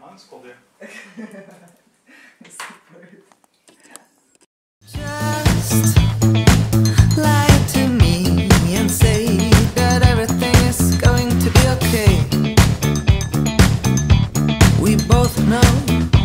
Handschool weer. Super. Just lie to me and say that everything is going to be okay. We both know